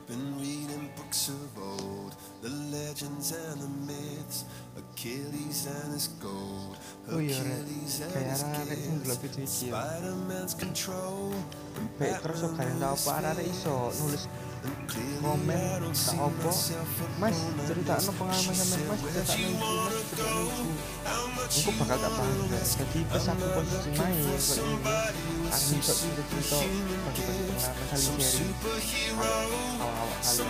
I've been reading books of old, the legends and the myths, Achilles and his gold, Achilles and his gifts, Spider-Man's control, and Batman his face. Komen tak opo Mas cerita pengalaman sama Mas cerita aku bakal tak bangga jadi pas aku posisi main aku bisa cerita bagi-bagi pengalaman saling sharing awal-awal kalian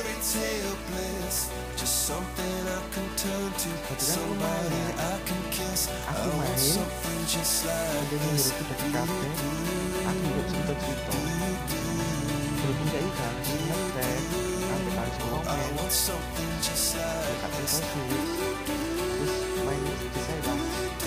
aku main ada menurutku dari kafe aku juga cerita-cerita berhubung gak ikan ngetek sampai kali komen dekat terus main di saya bang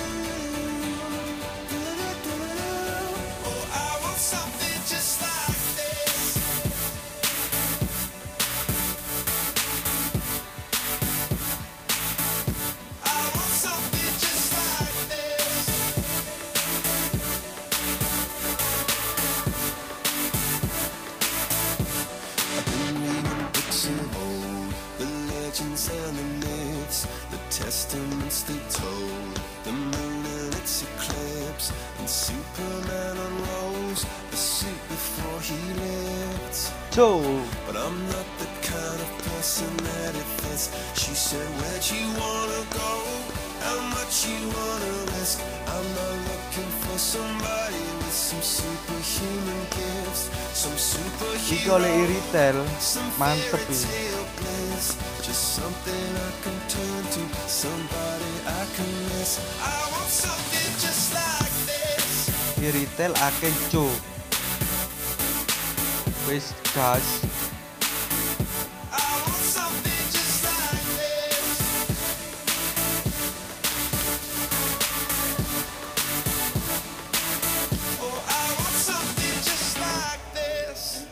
and the myths, the testaments they told, the moon and its eclipse, and Superman unrolls the suit before he lived. But I'm not the kind of person that it fits. She said, where'd you wanna go? How much you wanna risk? I'm not looking for somebody with some superhuman gifts, some superhero, some fairy tale bliss. Just something I can turn to, somebody I can miss. I want something just like this. Di retail akeh co. Wis gas. I want something just like this. Oh, I want something just like this.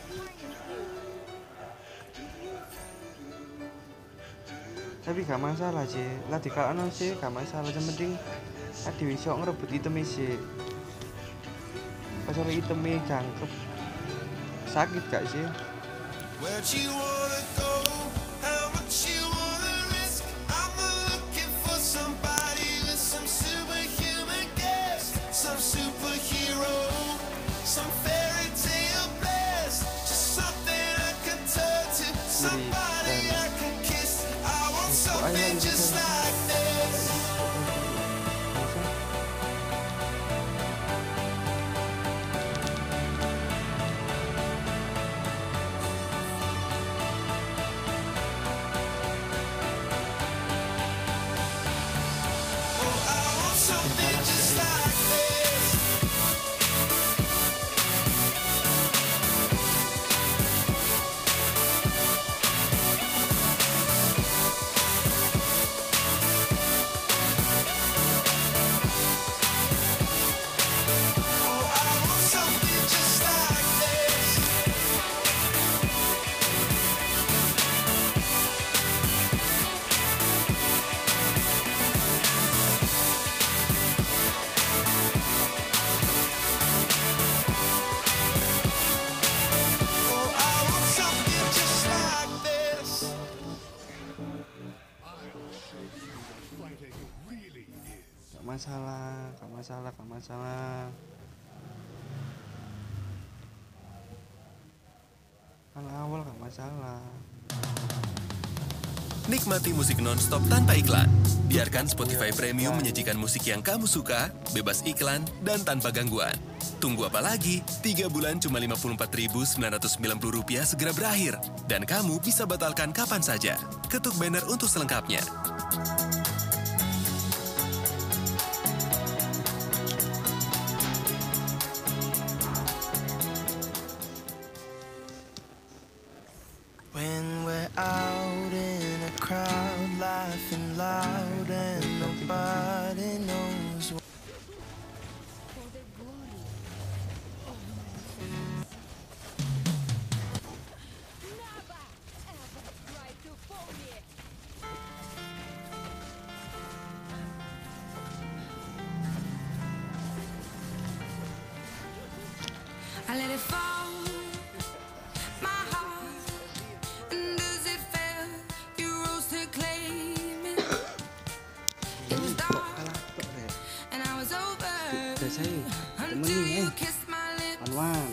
Tapi gak masalah sih, lah dikalakno sih gak masalah, yang penting tadi bisa ngerebut item sih. Pas sampai itemnya jangkep sakit gak sih? Where'd you wanna go? How much you wanna risk? I'm looking for somebody with some superhuman gifts, some superhero, some fairy tale bliss, just something I can turn to, somebody I can kiss. I want something just like this. Something just like this. Oh, I want something just like this. Oh, I want something just like this. Gak masalah, gak masalah, gak masalah. Awal gak masalah. Nikmati musik non-stop tanpa iklan. Biarkan Spotify Premium menyajikan musik yang kamu suka, bebas iklan, dan tanpa gangguan. Tunggu apa lagi? 3 bulan cuma Rp54.990 segera berakhir. Dan kamu bisa batalkan kapan saja. Ketuk banner untuk selengkapnya. When we're out in a crowd, laughing loud and nobody knows what. I let it fall, my heart temenin Wan.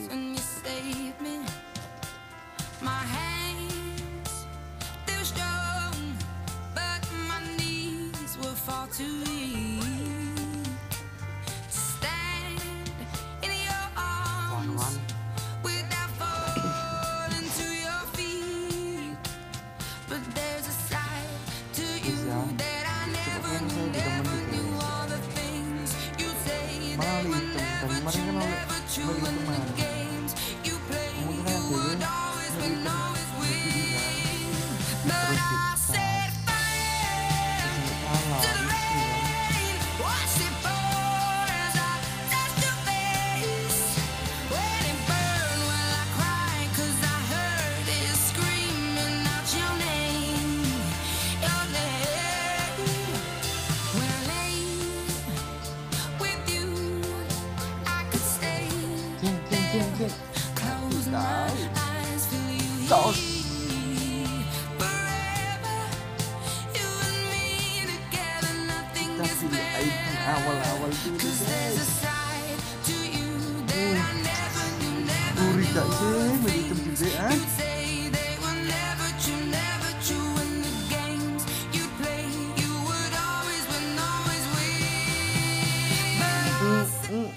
My hands, they're strong, but my knees were far too weak to stand in your arms Wan. without falling to your feet. But there's a side to you that I never knew. All the things you say they were never true, never true. And the games you play, you would always win, always win. But I set fire to the rain, watch it pour as I touch your face. When it burned, well I cried 'cause I heard it screaming out your name, your name. When I lay with you, I could stay there, close my eyes, feel you Tos. here forever. You and me together, nothing is better. Awal-awal itu 'Cause there's a side to you that I never knew, never Gurih knew. gak All sih the begitu things juga you'd say they were never true, never true. And the games you play, you would always win, always win. But I said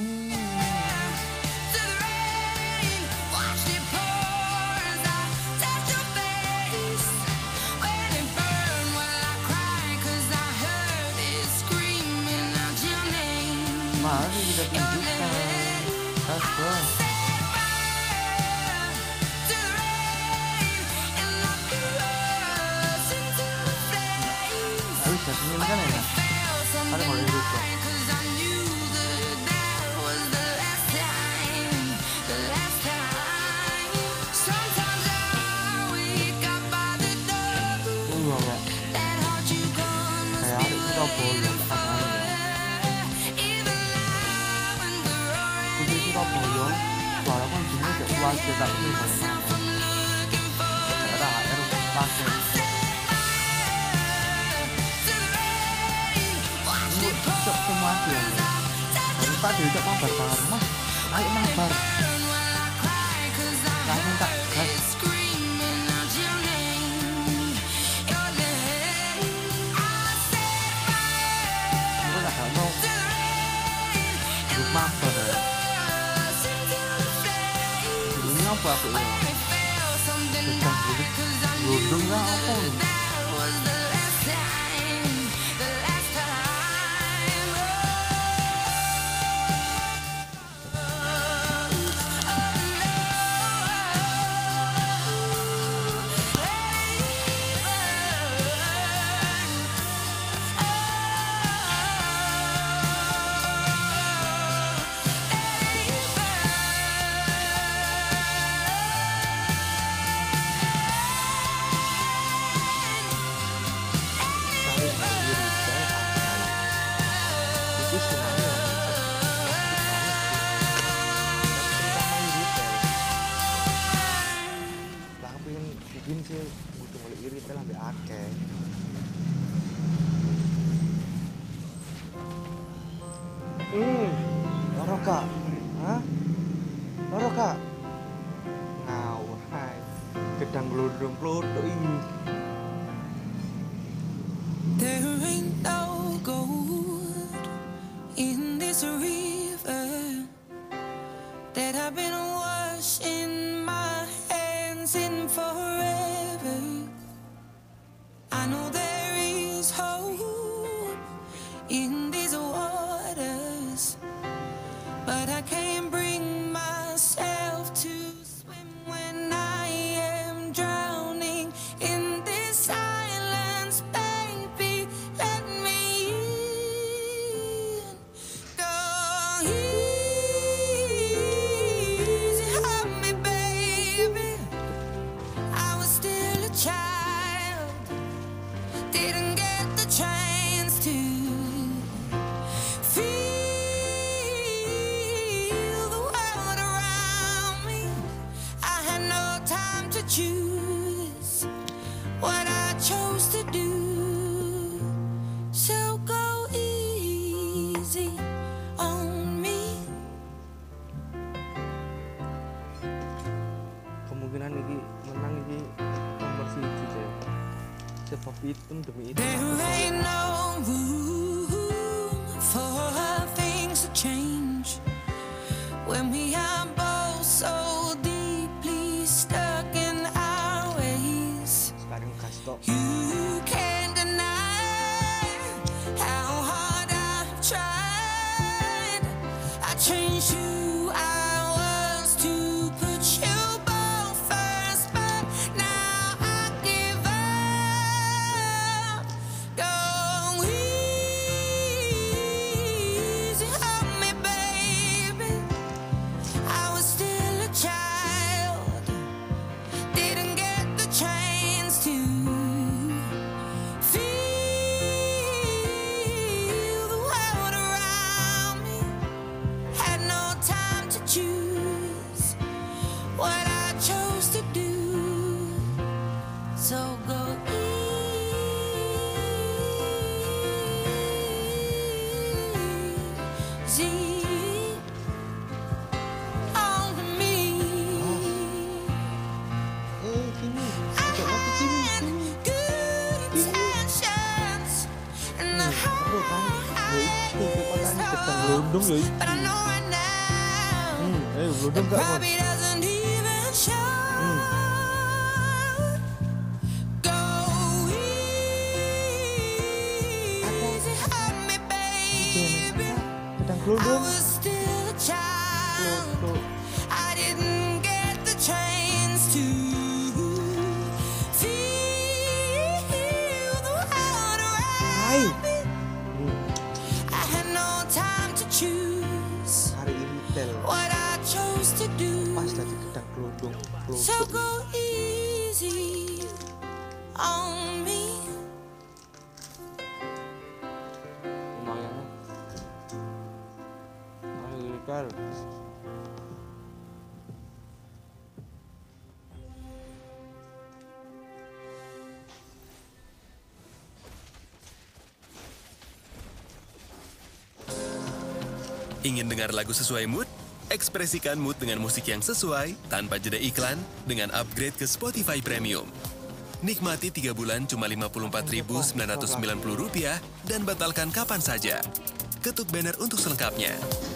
to the rain, watch it pour as I touch your face. When it burned, well I cried 'cause I heard it screaming out your name. Mari kita tunjukkan Kasper. Habis jadinya kan enak. Ada mau hidup kok. Tunggu kok. Kayak hari itu kau bolong katanya. Jadi itu kau bolong. Suara kan jenis kayak keluarga tak ini bagaimana. Daerah air pakai. Cok semua dia. Tapi Pak diucap mabar banget mas. Ayo mabar. Langsung tak gas. Enggak tak mau. Terus mabar ya. Ini apa aku ya? Sedang bulik. Lundung lah apa ini? Bikin sih butuh mulai irit lah lebih akeh. Loro kak, hah? Loro kak, ngawur hai, gedang glodong plodok ini. There ain't no gold in this river that I've been washing my hands in forever. I know there is hope in these waters, but I can't bring myself to swim when I am drowning in this silence. Baby, let me in. Go easy on me, baby. I was still a child, didn't get the chance to feel the itu demi itu. There ain't no room for things to change when we are both so deeply stuck in our ways. Sekarang kasih kok. You can't deny how hard I've tried. I changed who I was to put you both first, but now I give up. Go easy on me, baby. I was still a child, didn't get the chance to feel the world around me. Had no time to choose what I chose to do. So go easy on me. Sini. I Cocok lagi sini. had good intentions and the Seru kan? Ya itu kekuatannya ketang gelondong ya itu. but I know right now Ayo gelondong gak Mon? probably doesn't even show. Go easy on me, baby. Ketang I gelondong. was still a child. Tuh. I didn't get the chance to feel the world Hai. around me. I had no time to choose Hari ini tel. what I chose to do. Pas lagi ketang gelondong. So go easy on me. Lumayan. Ayo Kal. Ingin dengar lagu sesuai mood? Ekspresikan mood dengan musik yang sesuai tanpa jeda iklan dengan upgrade ke Spotify Premium. Nikmati 3 bulan cuma Rp54.990 dan batalkan kapan saja. Ketuk banner untuk selengkapnya.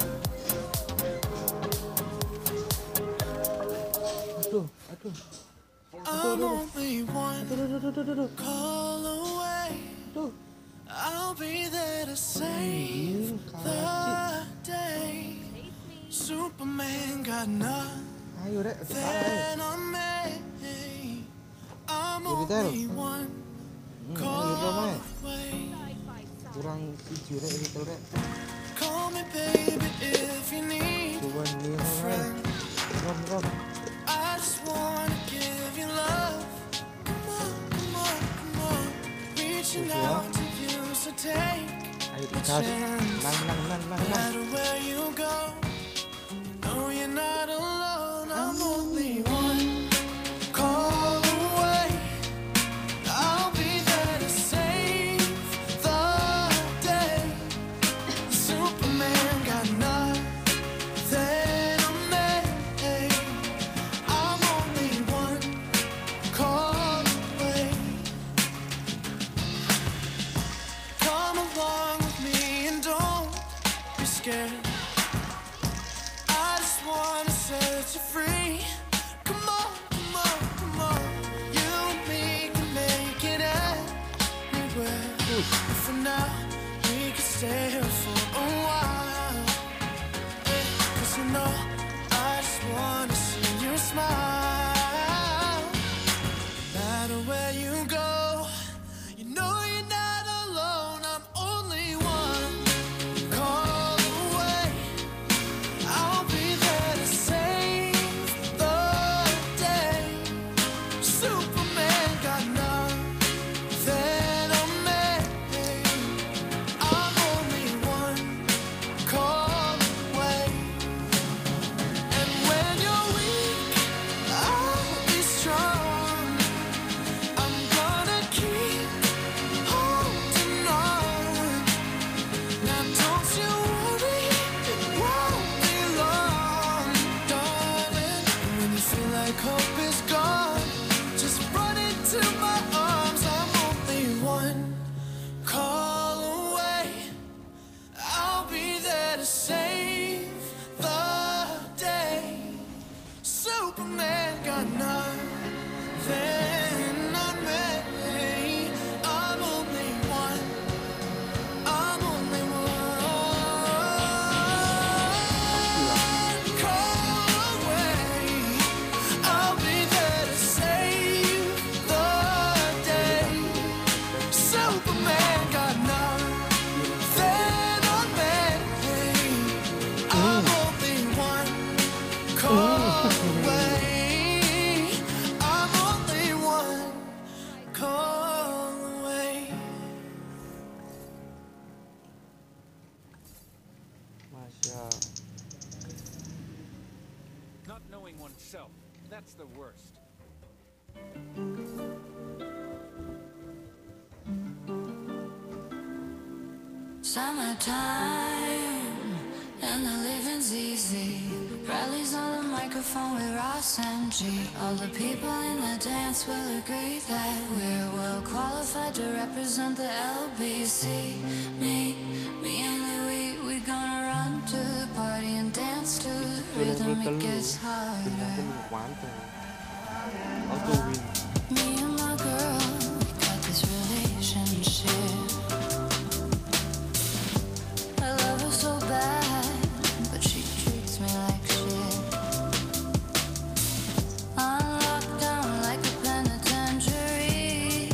Aduh, aduh. I'm only one Aduh. call away. Tuh. I'll be there to save the day. Superman got nothing Ayo Rek, kita kalah. on me. I'm Jadi, Tel. only one Ayo call Rek. away. Kurang 7 Rek ini Tel Rek. Call me baby if you need Cuman ini a friend. Rom. I just wanna give you love. Come on, come on, come on. Reaching Oke, ya. out to you, so take Ayo a kita chance. menang. No matter where you go, no, you're not alone. I'm only one call away. I'll be there to save the day. Superman got nothing on me. I'm only one call away. Come along with me and don't be scared. I just wanna set you free. Come on, come on, come on. You and me can make it anywhere. And for now, we can stay here for a while. 'Cause you know, I just wanna see you smile. No matter where you go, you know you're not alone. I'm only one call away. I'll be there to save the day. Superman got nothing on me. I'm only one call away. And when you're weak oneself. That's the worst. Summertime and the living's easy. Rallies on the microphone with Ross and G. All the people in the dance will agree that we're well qualified to represent the LBC. Me and Louis, we're gonna run to the party and dance to the rhythm. It gets harder. Me and my girl, we got this relationship. I love her so bad, but she treats me like shit. I'm locked down like a penitentiary.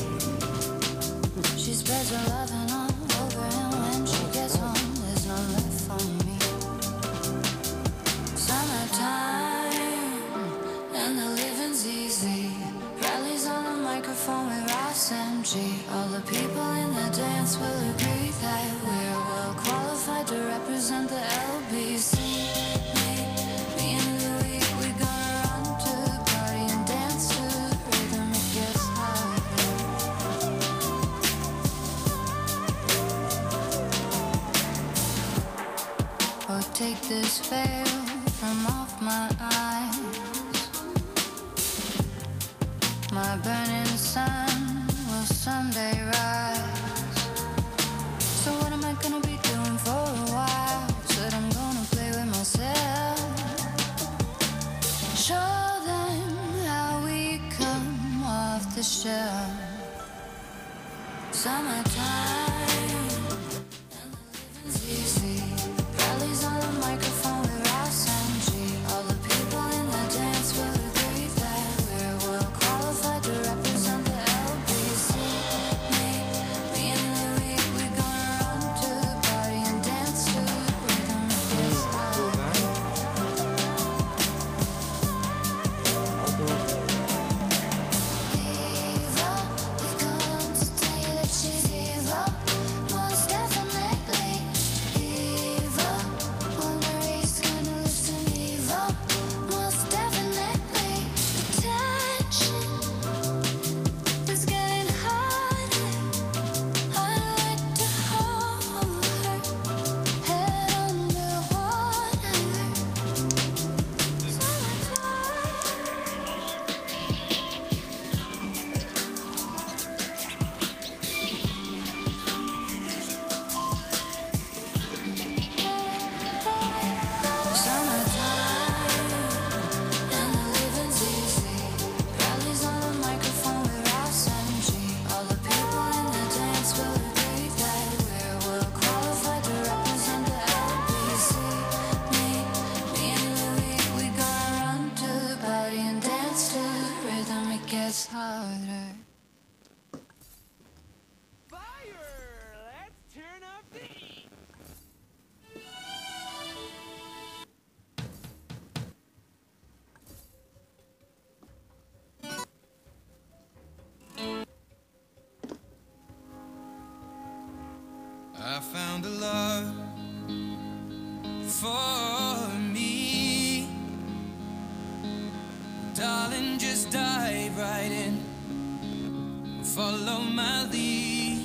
She spreads her loving all over, and when she gets home, there's none left for me. Summertime and the living's easy. Rallies on the microphone with Ross and G. All the people in the dance will agree that we're well qualified to represent the LBC. Me and Louis, we're gonna run to the party and dance to the rhythm. It gets harder. Oh, take this veil from off my eyes. My burning sun will someday rise. So what am I gonna be doing for a while? Said I'm gonna play with myself. Show them how we come off the shelf. Summertime and the living's easy. Rallies on the microphone with Ross and G. All the people in the dance will agree that we're well qualified to represent the LBC. Me and Louis, we're gonna run to the party and dance to the rhythm. It gets harder. Evil, we come to tell you that she's evil. Most definitely evil. Wonder he's gonna listen. Evil, most definitely. Attention is getting harder. I like to hold her head underwater. Summertime and the living's easy. Rallies on the microphone with Ross and G. All the people in the dance will agree that we're well qualified to represent the LBC. Me and Louis, we gonna run to the party and dance to the rhythm. It gets harder. Fire! Let's turn up the heat! I found a love for me. Darling, just dive right in. Follow my lead.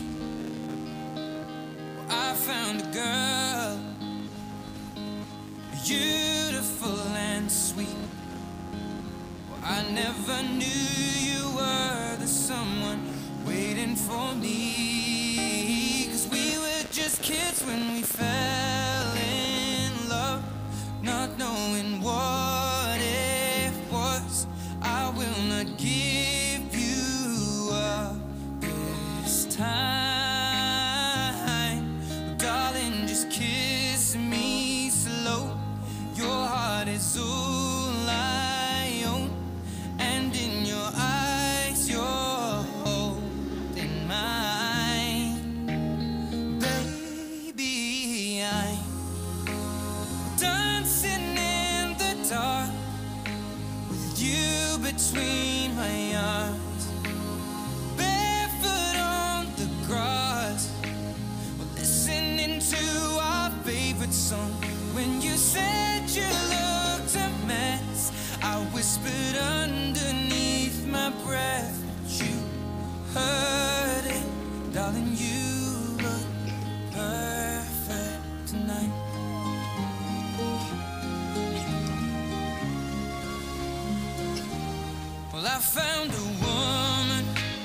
I found a girl, beautiful and sweet. I never knew you were the someone waiting for me. 'Cause we were just kids when we fell in love, not knowing what it was. I will not give you up this time. Darling, just kiss me slow. Your heart is all I own, and in your eyes you're holding mine. Baby, I'm dancing in the dark with you between my arms, barefoot on the grass. We're listening to our favorite song. When you said you looked a mess, I Well, I found a woman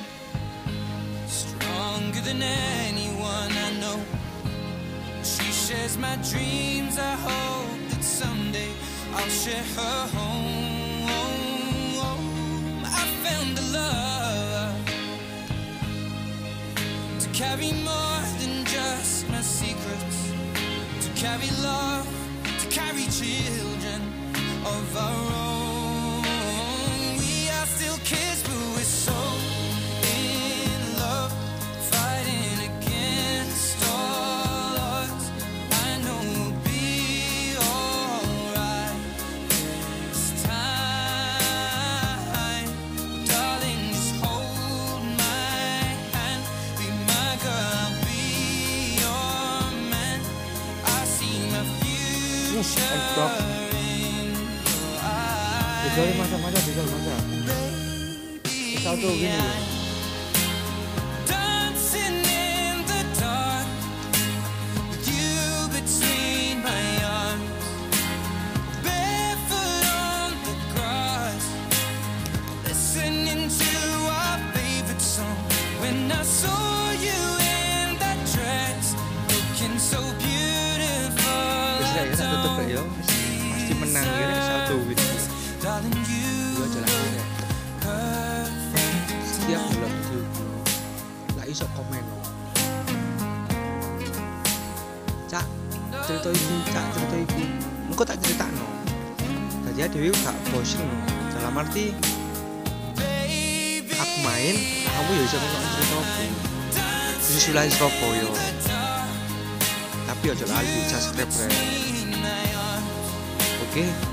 stronger than anyone I know. She shares my dreams. I hope that someday I'll share her home. I found a love to carry more than just my secrets, to carry love, to carry children of our own. We are still kids, but we're so in love, fighting against all odds. I know we'll be alright this time. Darling, just hold my hand, be my girl, I'll be your man. I see my future in your eyes. Bisa masa satu gini. Dancing in the dark with you between my arms, barefoot on the grass, listening to our favorite song. When I saw you in that dress, looking so beautiful, Bisa I ya satu tebak ya. don't Pasti menang ya satu win. darling, you Dua jalan ya. perfect. Setiap bulan itu lah iso komen. Cak, cerita iki. Engko tak critakno. Dadi dhewe gak bosen. Dalam arti aku main, kamu ya bisa nonton cerita aku. Disusulai Surabaya. Tapi aja lali subscribe. Oke.